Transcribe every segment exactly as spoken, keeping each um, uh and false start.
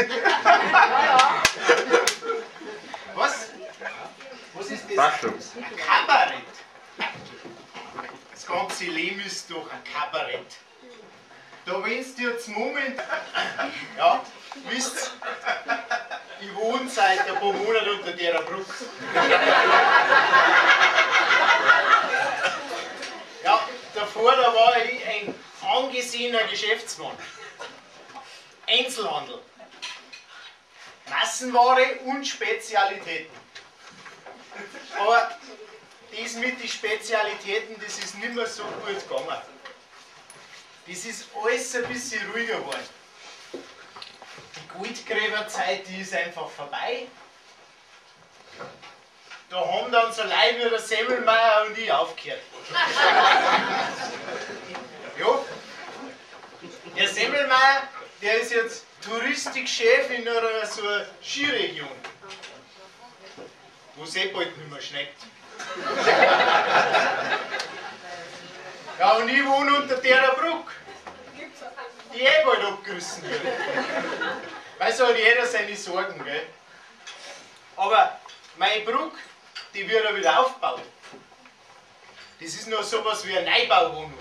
Was? Was ist das? Ein Kabarett. Das ganze Leben ist doch ein Kabarett. Da wenn's dir jetzt Moment, ja, wisst, ich wohne seit ein paar Monaten unter der Brücke. Ja, davor da war ich ein angesehener Geschäftsmann. Einzelhandel. Massenware und Spezialitäten. Aber das mit den Spezialitäten, das ist nicht mehr so gut gegangen. Das ist alles ein bisschen ruhiger geworden. Die Goldgräberzeit, die ist einfach vorbei. Da haben dann so Leute wie der Semmelmeier und ich aufgehört. Ja, der Semmelmeier, der ist jetzt Touristikchef in einer so einer Skiregion, wo es eh bald nicht mehr schneit. Ja, und ich wohne unter der Brücke, die eh bald abgerissen wird. Weil so hat jeder seine Sorgen, gell? Aber meine Brücke, die wird ja wieder aufgebaut. Das ist noch sowas wie eine Neubauwohnung.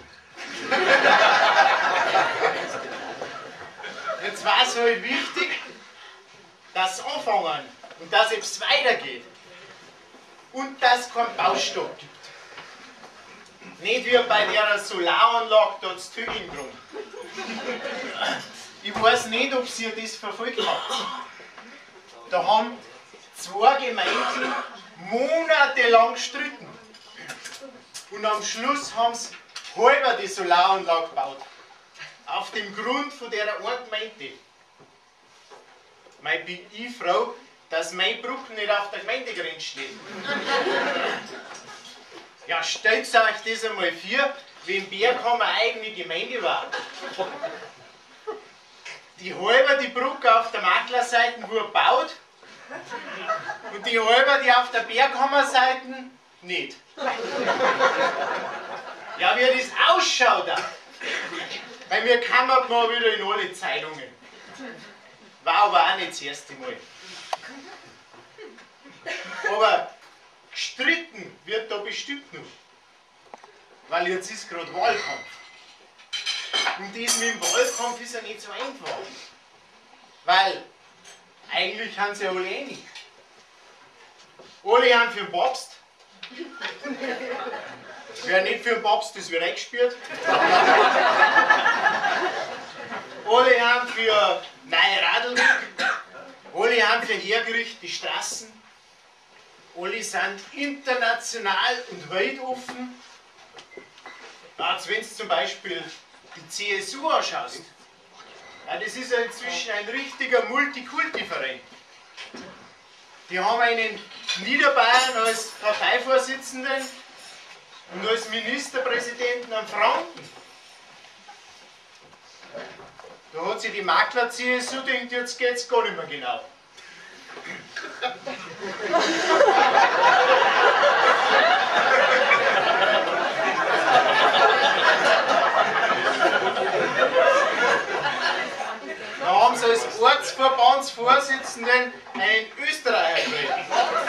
Jetzt war es halt wichtig, dass es anfangen und dass es weitergeht. Und dass es keinen Baustopp gibt. Nicht wie bei der Solaranlage da zu Tübingen. Ich weiß nicht, ob ihr das verfolgt habt. Da haben zwei Gemeinden monatelang gestritten. Und am Schluss haben sie halber die Solaranlage gebaut. Auf dem Grund von der einen Gemeinde. Mei bin ich froh, dass meine Brücke nicht auf der Gemeindegrenze steht. Ja, stellt euch das einmal vor, wie in Berghammer eine eigene Gemeinde war. Die halbe die Brücke auf der Maklerseite wurde gebaut und die halbe die auf der Berghammer-Seite nicht. Ja, wie das ausschaut, weil wir kamen mal wieder in alle Zeitungen. War aber auch nicht das erste Mal. Aber gestritten wird da bestimmt noch. Weil jetzt ist gerade Wahlkampf. Und das mit dem Wahlkampf ist ja nicht so einfach. Weil eigentlich haben sie ja alle einig. Alle haben für den Papst. Wer nicht für den Papst, das wird eingespielt. Alle haben für neue Radl. Alle haben für hergerichtete Straßen. Alle sind international und weltoffen. Als wenn du zum Beispiel die C S U anschaust. Ja, das ist ja inzwischen ein richtiger Multikulti-Verein. Die haben einen Niederbayern als Parteivorsitzenden und als Ministerpräsidenten am Franken. Da hat sich die Makler-C S U gedacht, jetzt geht es gar nicht mehr genau. Da haben sie als Ortsverbandsvorsitzenden einen Österreicher gekriegt.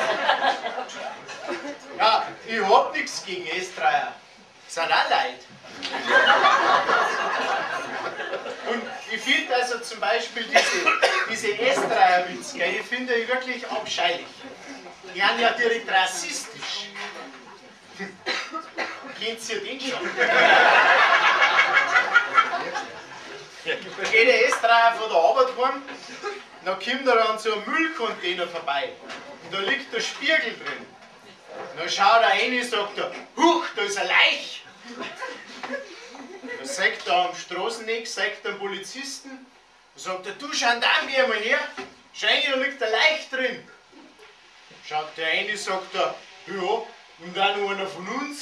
Ja, ich hab nichts gegen Österreicher. Das sind auch Leute. Und ich finde also zum Beispiel diese, diese Österreicher-Witze, ich finde ich wirklich abscheulich. Die sind ja direkt rassistisch. Kennt ihr den schon? Da geht der Österreicher von der Arbeit heim, dann kommt er an so einem Müllcontainer vorbei und da liegt der Spiegel drin. Dann schaut er rein und sagt er, huch, da ist ein Leich. Da sagt er am Straßeneck, sagt er am Polizisten, da sagt er, du Gendarm, geh mal her, schau rein, da liegt ein Leich drin. Schaut der rein und sagt er, ja, und auch noch einer von uns.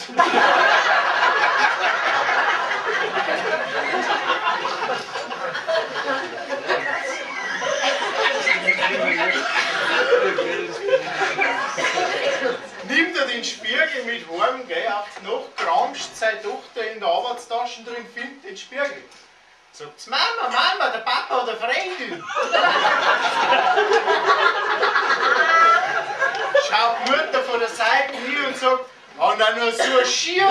Nimmt er den Spiegel mit heim, gell, auf die Nacht, krampft seine Tochter in der Arbeitstasche drin, findet den Spiegel. Sagt Mama, Mama, der Papa hat eine Freundin. Schaut die Mutter von der Seite hin und sagt, oh nein, nur so ein Schier.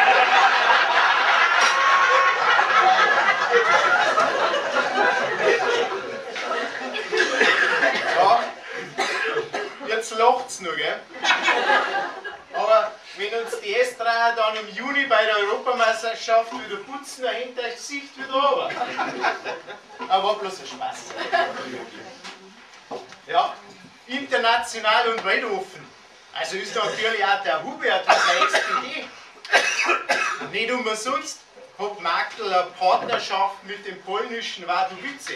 Ja, jetzt lacht's noch, gell? Aber wenn uns die Estraer dann im Juni bei der Europameisterschaft wieder putzen, dann hängt euch das Gesicht wieder runter. Aber war bloß ein Spaß. Ja, international und weltoffen. Also ist natürlich auch der Hubert von der S P D. Nicht umsonst hat Marktl eine Partnerschaft mit dem polnischen Wadowice.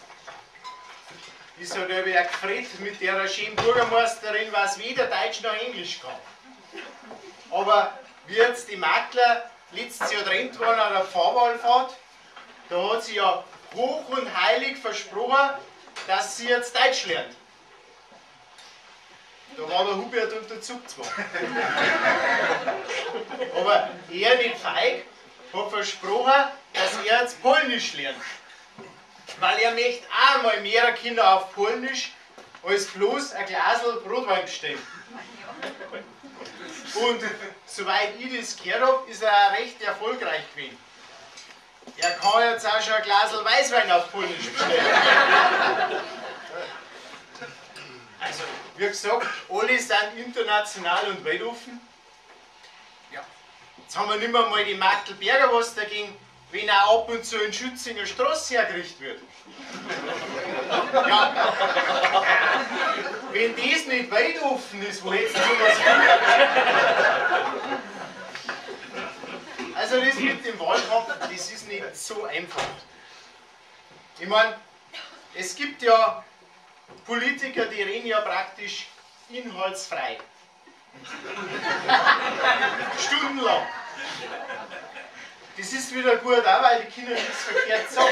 Ist halt über gefreut mit der schönen Bürgermeisterin, was weder Deutsch noch Englisch kann. Aber wie jetzt die Makler letztes Jahr drin waren an der Fahrwahlfahrt, da hat sie ja hoch und heilig versprochen, dass sie jetzt Deutsch lernt. Da war der Hubert unter Zug zwar. Aber er nicht feig, hat versprochen, dass er jetzt Polnisch lernt. Weil er möchte auch mal mehr Kinder auf Polnisch als bloß ein Glasl Rotwein bestellen. Und soweit ich das gehört habe, ist er auch recht erfolgreich gewesen. Er kann jetzt auch schon ein Glasl Weißwein auf Polnisch bestellen. Also, wie gesagt, alle sind international und weltoffen. Ja. Jetzt haben wir nicht mehr mal die Marktl-Berger was dagegen, wenn auch ab und zu in Schützinger Straße hergerichtet wird. Ja. Wenn das nicht weltoffen ist, wo hättest du sowas gehört? Also das mit dem Wahlkampf, das ist nicht so einfach. Ich meine, es gibt ja Politiker, die reden ja praktisch inhaltsfrei. Stundenlang. Das ist wieder gut, auch weil die Kinder nichts verkehrt sagen.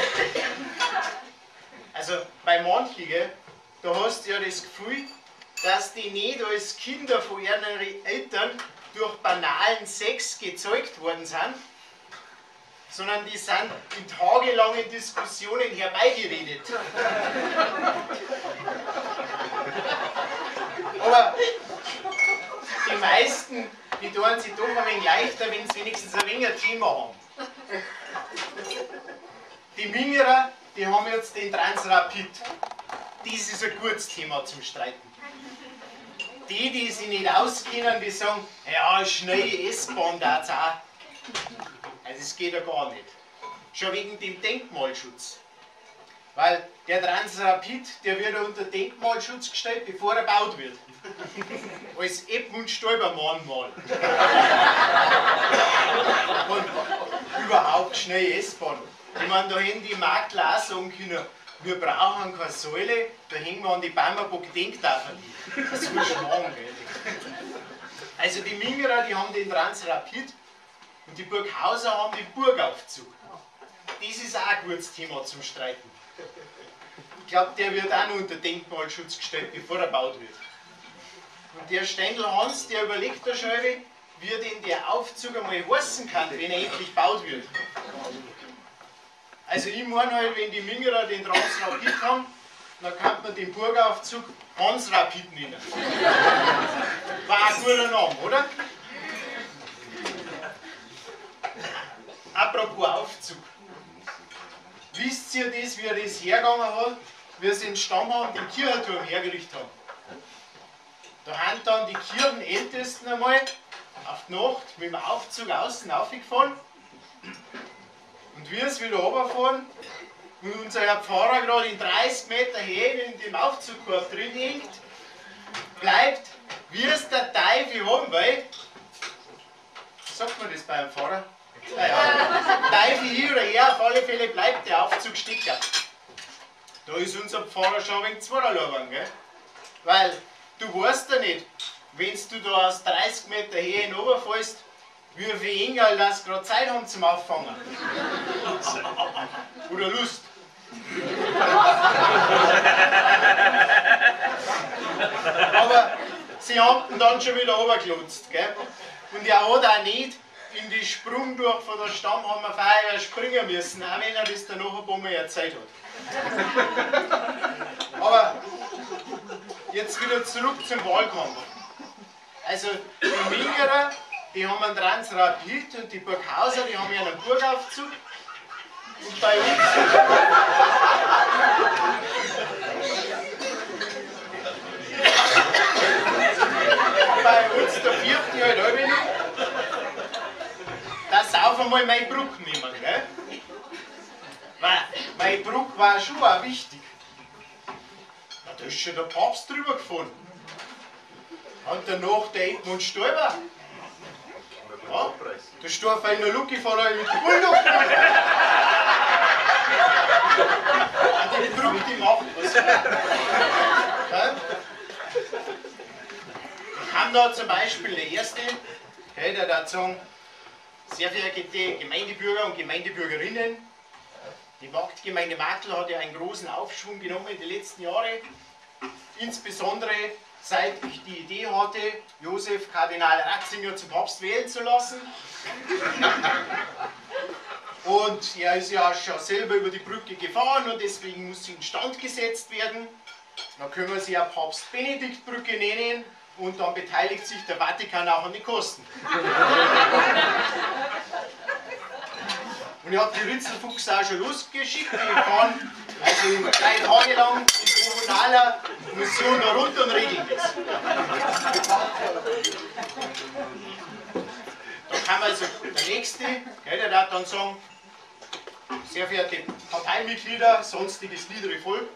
Also bei manchen, gell, da hast du ja das Gefühl, dass die nicht als Kinder von ihren Eltern durch banalen Sex gezeugt worden sind, sondern die sind in tagelangen Diskussionen herbeigeredet. Aber die meisten, die tun sich doch ein wenig leichter, wenn sie wenigstens ein wenig ein Thema haben. Die Mingerer, die haben jetzt den Transrapid. Das ist ein gutes Thema zum Streiten. Die, die sich nicht auskennen, die sagen, ja, schnelle S-Bahn da auch. Also das geht ja gar nicht. Schon wegen dem Denkmalschutz. Weil der Transrapid, der wird ja unter Denkmalschutz gestellt, bevor er gebaut wird. Als Edmund Stoiber-Mahnmal. Und überhaupt schnell S-Bahn. Ich meine, da hätten die Makler auch sagen können, wir brauchen keine Säule, da hängen wir an die Bamberburg Gedenktafeln. Das ist ein Schmarrn, gell. Also die Mingerer, die haben den Transrapid und die Burghauser haben den Burgaufzug. Das ist auch ein gutes Thema zum Streiten. Ich glaube, der wird auch noch unter Denkmalschutz gestellt, bevor er gebaut wird. Und der Stendl Hans, der überlegt da schon, wie denn der Aufzug einmal heißen kann, wenn er endlich gebaut wird. Also ich meine halt, wenn die Mingerer den Transrapid haben, dann kann man den Burgaufzug Hansrapid nennen. War ein guter Name, oder? Apropos Aufzug. Wisst ihr das, wie er das hergegangen hat, wie sie den Stammbaum den Kirchenturm hergerichtet haben? Da haben dann die Kirchenältesten einmal auf die Nacht mit dem Aufzug außen aufgefahren. Und wir es wieder runterfahren und unser Herr Pfarrer gerade in dreißig Meter Höhe in dem Aufzugkorb drin hängt, bleibt, wie es der Teufel haben will. Sagt man das beim Pfarrer? Naja, Teufel hier oder her, auf alle Fälle bleibt der Aufzug stecken. Da ist unser Pfarrer schon ein wenig zweierlei, gell? Weil du weißt ja nicht, wenn du da aus dreißig Meter Höhe runterfällst, wie viele Engel das gerade Zeit haben zum Auffangen. Oder Lust. Aber sie haben ihn dann schon wieder runtergelotst, gell? Und er hat auch nicht in die Sprung durch von der Stammhammerfeier springen müssen, auch wenn er das dann noch ein paar Mal erzählt hat. Aber jetzt wieder zurück zum Wahlkampf. Also die Mingerer, die haben einen Transrapid und die Burghauser, die haben ja einen Burgaufzug. Und bei uns, bei uns der vierte halt auch nicht. Das auf einmal meine Brücke nehmen, gell? Weil meine Brücke war schon auch wichtig. Na, da ist schon der Papst drüber gefahren. Und danach der Edmund Stoiber. Ja, da steht auf einer Lucke von einer mit Bulldogs. Die Brücke, die macht was. Ja? Ich habe da zum Beispiel der Erste, okay, der da sagen, sehr verehrte Gemeindebürger und Gemeindebürgerinnen, die Marktgemeinde Marktl hat ja einen großen Aufschwung genommen in den letzten Jahren, insbesondere seit ich die Idee hatte, Josef Kardinal Ratzinger zum Papst wählen zu lassen. Und er ist ja schon selber über die Brücke gefahren und deswegen muss sie instand gesetzt werden. Dann können wir sie ja Papst-Benedikt-Brücke nennen und dann beteiligt sich der Vatikan auch an den Kosten. Und ich habe die Ritzelfuchs auch schon losgeschickt, die fahren also drei Tage lang in kommunaler Mission da runter und regeln das. Da kann man also der Nächste, gell, der darf dann sagen, sehr verehrte Parteimitglieder, sonstiges niedere Volk,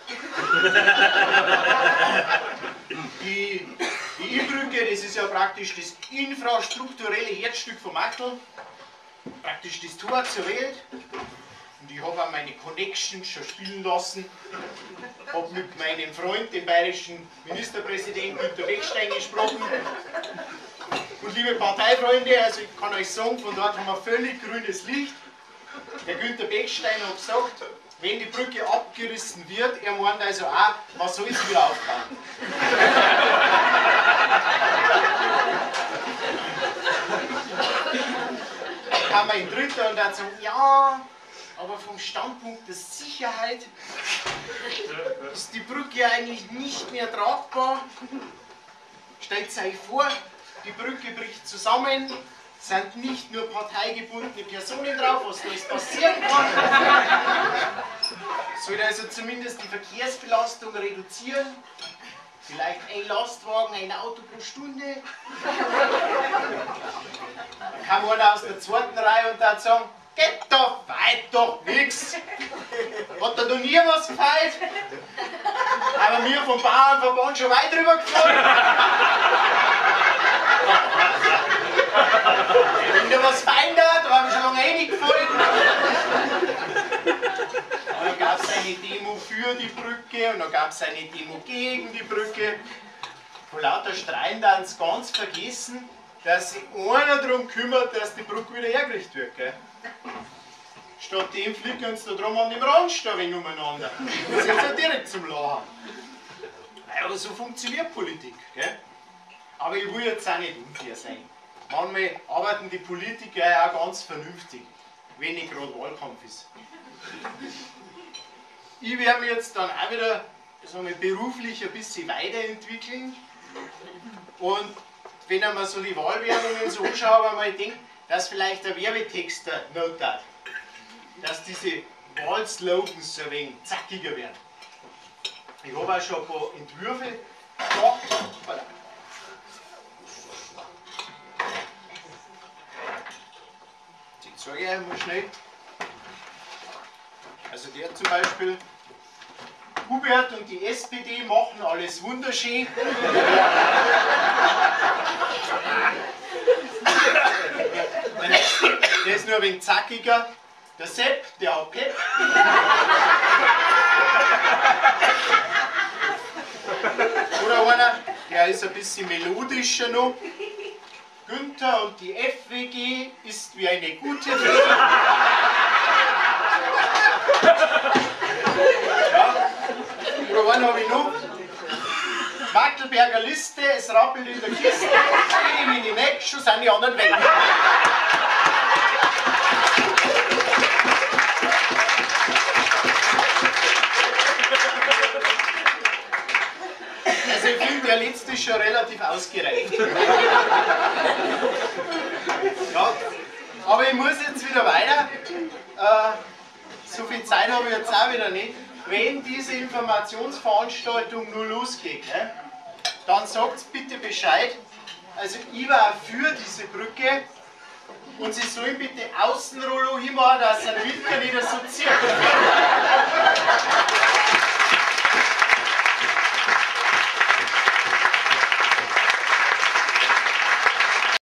die, die I-Brücke, das ist ja praktisch das infrastrukturelle Herzstück von Marktl, praktisch das Tor zur Welt. Und ich habe auch meine Connections schon spielen lassen, habe mit meinem Freund, dem bayerischen Ministerpräsidenten Günter Bechstein, gesprochen. Und liebe Parteifreunde, also ich kann euch sagen, von dort haben wir völlig grünes Licht. Der Günter Bechstein hat gesagt, wenn die Brücke abgerissen wird, er meint also auch, man soll sie wieder aufbauen. Da kann man in Dritter und dann sagen, ja, aber vom Standpunkt der Sicherheit ist die Brücke eigentlich nicht mehr tragbar. Stellt euch vor, die Brücke bricht zusammen, sind nicht nur parteigebundene Personen drauf, was da alles passieren kann. Soll also zumindest die Verkehrsbelastung reduzieren. Vielleicht ein Lastwagen, ein Auto pro Stunde. Da kam einer aus der zweiten Reihe und dann sagen, geht doch weit, doch nix. Hat da noch nie was gefeilt? Aber wir vom Bauernverband schon weit drüber gefahren. Wenn da was verändert, da haben wir schon lange reingefallen. Dann gab es eine Demo für die Brücke und dann gab es eine Demo gegen die Brücke. Von lauter Streiten dann ganz vergessen, dass sich einer darum kümmert, dass die Brücke wieder hergerichtet wird. Gell? Stattdem fliegen sie da drum an dem Rand da wegen umeinander. Das ist ja direkt zum Lachen. Aber so funktioniert Politik. Gell? Aber ich will jetzt auch nicht unfair sein. Manchmal arbeiten die Politiker ja auch ganz vernünftig, wenn nicht gerade Wahlkampf ist. Ich werde mich jetzt dann auch wieder sagen wir, beruflich ein bisschen weiterentwickeln. Und wenn ich mir so die Wahlwerbungen so anschaue, wenn man denkt, dass vielleicht der Werbetext der Not hat, dass diese Wahlslogans ein wenig zackiger werden. Ich habe auch schon ein paar Entwürfe gemacht. Jetzt sage ich einmal schnell. Also der zum Beispiel, Hubert und die S P D machen alles wunderschön. Der nächste, der ist nur ein wenig zackiger. Der Sepp, der hat Pep. Oder einer, der ist ein bisschen melodischer noch. Günther und die F W G ist wie eine gute Welt. Ja. Oder einen habe ich noch. Wackelberger Liste, es rappelt in der Kiste, ich in die Neck, schon sind die anderen weg. der letzte ist schon relativ ausgereift. Ja, aber ich muss jetzt wieder weiter. Äh, so viel Zeit habe ich jetzt auch wieder nicht. Wenn diese Informationsveranstaltung nur losgeht, ne, dann sagt bitte Bescheid. Also ich war für diese Brücke und Sie sollen bitte Außenrollo hinmachen, dass ein Winter nicht so zirkt.